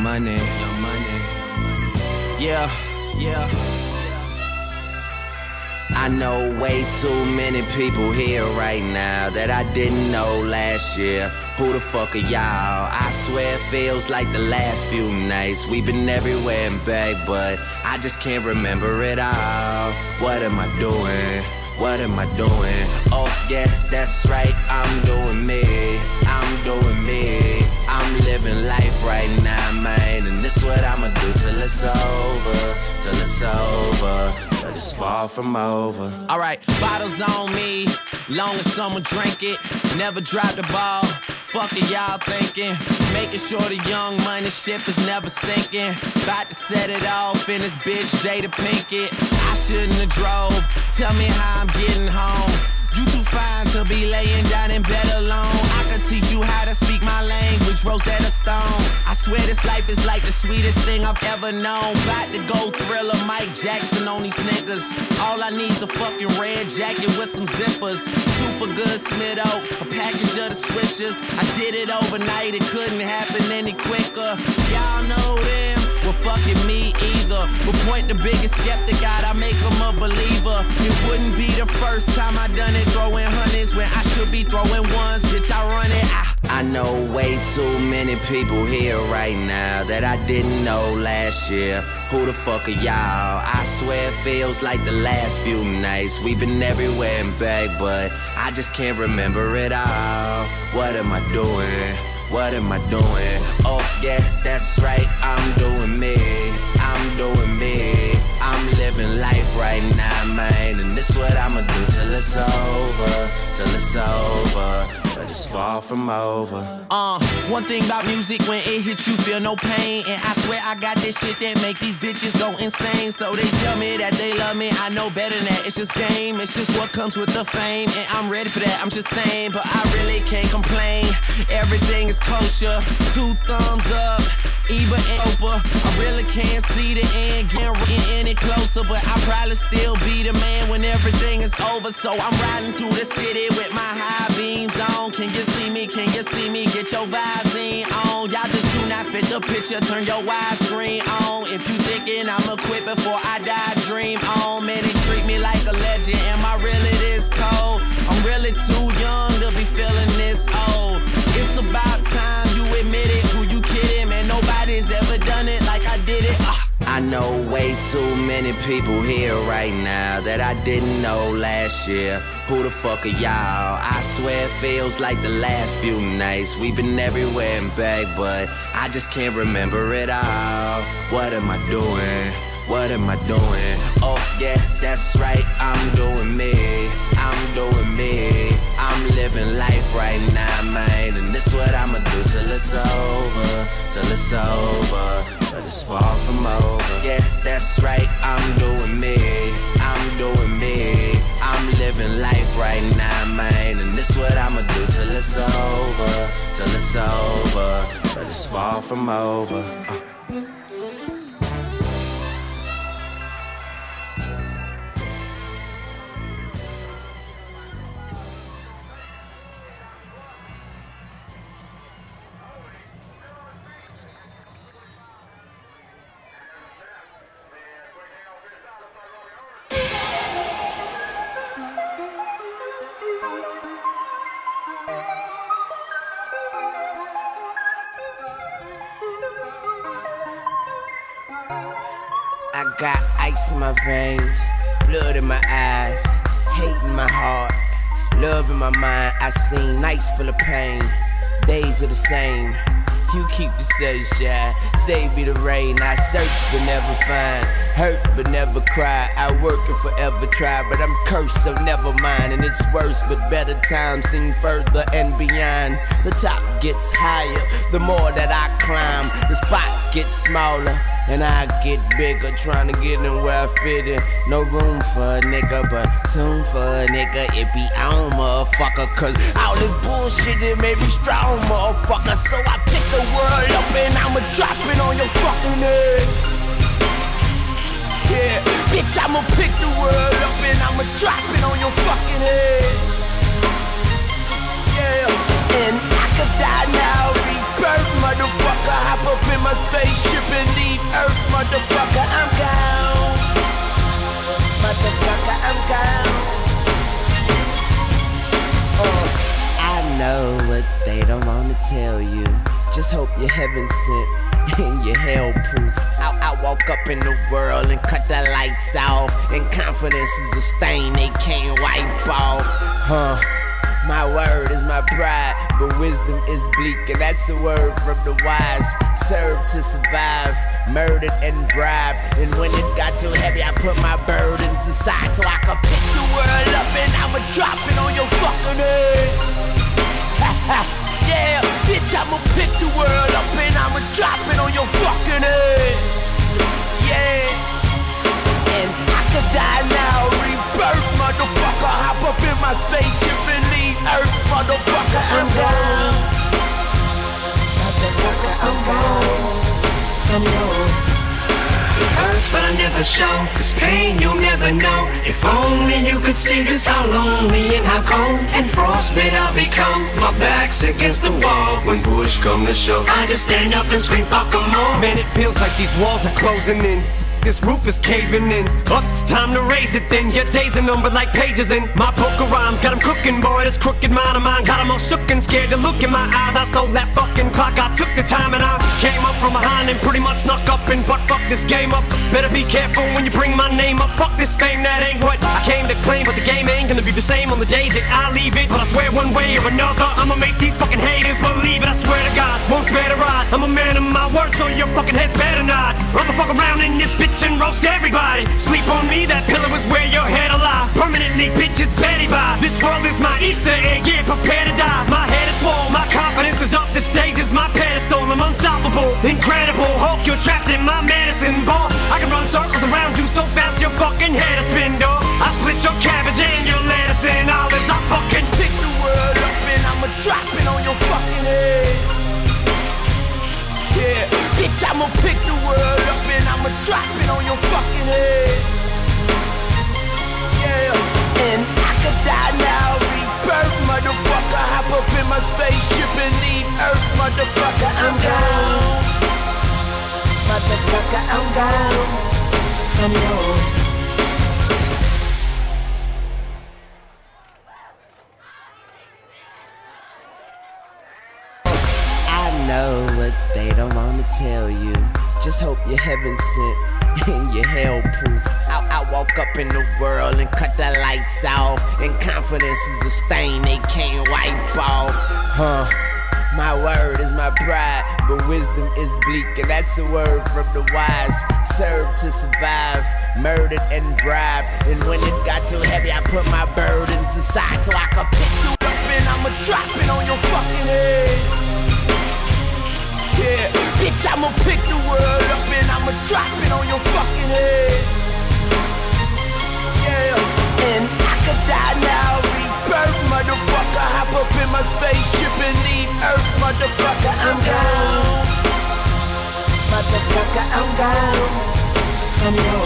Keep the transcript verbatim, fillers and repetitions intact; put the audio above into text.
Money, Young Money. Yeah, yeah. I know way too many people here right now that I didn't know last year. Who the fuck are y'all? I swear it feels like the last few nights. We've been everywhere and back, but I just can't remember it all. What am I doing? What am I doing? Oh yeah, that's right, I'm doing me. I'm doing me. I'm living life right now, man. And this what I'ma do till it's over. Till it's over. But it's far from over. Alright, bottles on me. Long as someone drink it. Never drop the ball. Fuck it, y'all thinking. Making sure the Young Money ship is never sinking. About to set it off in this bitch Jada Pinkett. I shouldn't have drove. Tell me how I'm getting home. You too fine to be laying down in bed alone. I could teach you how to speak my language, Rosetta Stone. I swear this life is like the sweetest thing I've ever known. About to go Thriller, Mike Jackson on these niggas. All I need's a fucking red jacket with some zippers. Super good Smitto, a package of the Swishers. I did it overnight, it couldn't happen any quicker. Y'all know them, well fucking me either. But point the biggest skeptic out, I make them a believer. It wouldn't be the first time I done it. Throwing hundreds when I should be throwing ones, bitch, I run it. I, I know way too many people here right now that I didn't know last year. Who the fuck are y'all? I swear it feels like the last few nights. We've been everywhere and back, but I just can't remember it all. What am I doing? What am I doing? Oh yeah, that's right, I'm doing me. I'm doing me. I'm living life right now, man. And this what I'ma do till it's over. Till it's over. But it's far from over. Uh, one thing about music, when it hits you feel no pain. And I swear I got this shit that make these bitches go insane. So they tell me that they love me, I know better than that. It's just game, it's just what comes with the fame. And I'm ready for that, I'm just saying. But I really can't complain. Everything is kosher, two thumbs up, Eva and Oprah. I really can't see the end getting any closer, but I'll probably still be the man when everything is over. So I'm riding through the city with my high beams on. Can you see me? Can you see me? Get your vibes in on. Y'all just do not fit the picture, turn your widescreen on. If you thinking I'ma quit before I die, dream on. Man, they treat me like a legend. Am I really this cold? I'm really too young to be feeling this old. It's about time you admit it. Who you kidding? Man, nobody's ever done it like I did it. Uh. I know way too many people here right now that I didn't know last year. Who the fuck are y'all? I swear it feels like the last few nights. We've been everywhere and back, but I just can't remember it all. What am I doing? What am I doing? Oh yeah, that's right, I'm doing me. I'm doing me. I'm living life right now, man. And this what I'ma do till it's over. Till it's over. But it's far from over. Yeah, that's right, I'm doing me. I'm doing me. I'm living life right now, man. And this what I'ma do till it's over. Till it's over. But it's far from over. uh. I got ice in my veins, blood in my eyes, hate in my heart, love in my mind. I seen nights full of pain, days are the same. You keep the sunshine, save me the rain. I search but never find, hurt but never cry. I work and forever try, but I'm cursed, so never mind. And it's worse, but better times seem further and beyond. The top gets higher, the more that I climb. The spot gets smaller, and I get bigger, trying to get in where I fit in. No room for a nigga, but soon for a nigga it be on, motherfucker. Cause all this bullshit that made me strong, motherfucker. So I pick the world up and I'ma drop it on your fucking head. Yeah, bitch, I'ma pick the world up and I'ma drop it on your fucking head. Yeah, and I could die now, rebirth, motherfucker. Hop up in my my spaceship and leave Earth, motherfucker, I'm gone. Motherfucker, I'm gone. Oh, I know what they don't wanna tell you. Just hope you're heaven sent and you're hell proof. I, I woke up in the world and cut the lights off, and confidence is a stain they can't wipe off. Huh. My word is my pride, but wisdom is bleak, and that's a word from the wise. Served to survive, murdered and bribed, and when it got too heavy, I put my burdens aside so I could pick the world up and I'ma drop it on your fucking head. Yeah, bitch, I'ma pick the world up and I'ma drop it on your fucking head. Yeah, and I could die now, rebirth, motherfucker. Hop up in my spaceship and leave Earth, motherfucker. I'm gone. Motherfucker, I'm gone. I'm gone. It hurts but I never show, cause pain you'll never know. If only you could see just how lonely and how cold and frostbit I'll become. My back's against the wall when push come to shove. I just stand up and scream fuck 'em all. Man, it feels like these walls are closing in. This roof is caving in. Up, it's time to raise it then. Your days are numbered like pages in my book of rhymes. Got 'em cooking, boy, this crooked mind of mine. Got 'em all shook and scared to look in my eyes. I stole that fucking clock, I took the time and I came up from behind and pretty much snuck up and but fuck this game up. Better be careful when you bring my name up. Fuck this fame, that ain't what I came to claim. But the game ain't gonna be the same on the days that I leave it. But I swear one way or another, I'ma make these fucking haters believe it. I swear to God, won't spare the ride. I'm a man of my word, so your fucking head's better not. I'ma fuck around in this bitch and roast everybody. Sleep on me, that pillow is where your head alive. Permanently, bitch, it's petty by. This world is my Easter egg, yeah, prepare to die. My head is swole, my confidence is up. The stage is my pedestal, I'm unstoppable, incredible. Hulk, you're trapped in my medicine ball. I can run circles around you so fast your fucking head is spin, dog. I'll split your cabbage and your lettuce and olives. I fucking pick the world up and I'ma drop it on your fucking head. Yeah, bitch, I'ma pick the world up and I'ma drop it on your fucking head. Yeah, and I could die now, rebirth, motherfucker. Hop up in my spaceship and leave Earth, motherfucker. I'm gone. Motherfucker, I'm gone. I'm gone. Know what they don't wanna tell you. Just hope you're heaven sent and you're hell proof. I, I woke up in the world and cut the lights off, and confidence is a stain they can't wipe off. Huh. My word is my pride, but wisdom is bleak, and that's a word from the wise. Served to survive, murdered and bribed, and when it got too heavy, I put my burdens aside so I could pick you up and I'ma drop it on your fucking head. Yeah, bitch, I'ma pick the world up and I'ma drop it on your fucking head. Yeah, and I could die now, rebirth, motherfucker. Hop up in my spaceship and leave Earth, motherfucker. I'm gone. Motherfucker, I'm gone. I'm gone.